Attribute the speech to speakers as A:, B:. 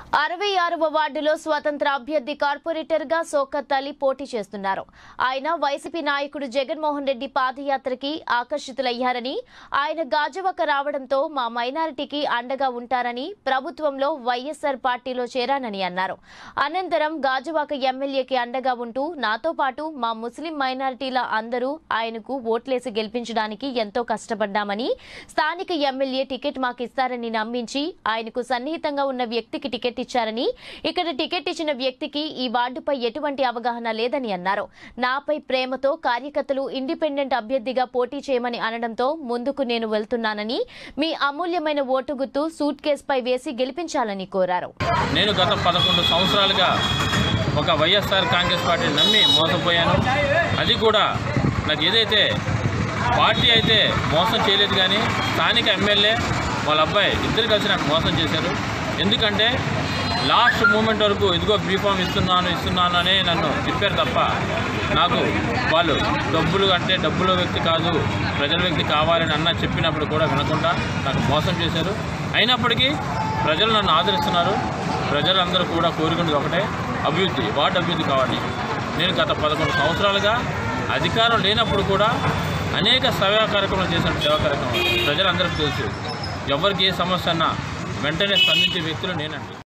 A: 66వ వార్డులో స్వతంత్ర అభ్యర్థి కార్పొరేటర్ గా సోకత్ అలీ పోటీ చేస్తున్నారు. ఆయన వైసీపీ నాయకుడు జగన్మోహన్ రెడ్డి పాదయాత్రకి ఆకర్షితులయ్యారని, ఆయన గాజువాక రావడంతో మా మైనారిటీకి అండగా ఉంటారని, ప్రభుత్వంలో వైఎస్ఆర్ పార్టీలో చేరానని అన్నారు. అనంతరం గాజువాక ఎమ్మెల్యేకి అండగా ఉంటూ నాతో పాటు మా ముస్లిం మైనారిటీల అందరూ ఆయనకు ఓట్లేసి గెలిపించడానికి ఎంతో కష్టపడ్డామని, స్థానిక ఎమ్మెల్యే టికెట్ మాకిస్తారని నమ్మించి ఆయనకు సన్నిహితంగా ఉన్న వ్యక్తికి టికెట్ ఇచ్చారని, ఇక్కడ టికెట్ ఇచ్చిన వ్యక్తికి ఈ వార్డుపై ఎటువంటి అవగాహన లేదని అన్నారు. నాపై ప్రేమతో కార్యకర్తలు ఇండిపెండెంట్ అభ్యర్థిగా పోటీ చేయమని అనడంతో ముందుకు నేను వెళ్తున్నానని, మీ అమూల్యమైన ఓటు గుర్తు సూట్ కేసుపై వేసి గెలిపించాలని కోరారు.
B: నేను గత 11 సంవత్సరాలుగా ఒక వైఎస్ఆర్ కాంగ్రెస్ పార్టీని నమ్మి మోసపోయాను. అది కూడా నాకు ఏదైతే పార్టీ అయితే మోసం చేయలేదు, కానీ స్థానిక ఎమ్మెల్యే వాళ్ళ అబ్బాయి ఇద్దరు కలిసి నాకు మోసం చేశారు. ఎందుకంటే లాస్ట్ మూమెంట్ వరకు ఇదిగో బీఫామ్ ఇస్తున్నాను అనే నన్ను చెప్పారు తప్ప, నాకు వాళ్ళు డబ్బుల వ్యక్తి కాదు, ప్రజల వ్యక్తి కావాలని అన్న చెప్పినప్పుడు కూడా వినకుండా నాకు మోసం చేశారు. అయినప్పటికీ ప్రజలు నన్ను ఆదరిస్తున్నారు. ప్రజలందరూ కూడా కోరుకునేది ఒకటే, అభివృద్ధి, వార్డు అభివృద్ధి కావాలి. నేను గత 11 సంవత్సరాలుగా అధికారం లేనప్పుడు కూడా అనేక సేవా కార్యక్రమాలు చేసిన సేవా కార్యక్రమాలు ప్రజలందరికీ తెలుసు. ఎవరికి ఏ సమస్య అన్నా వెంటనే స్పందించే వ్యక్తులు నేనండి.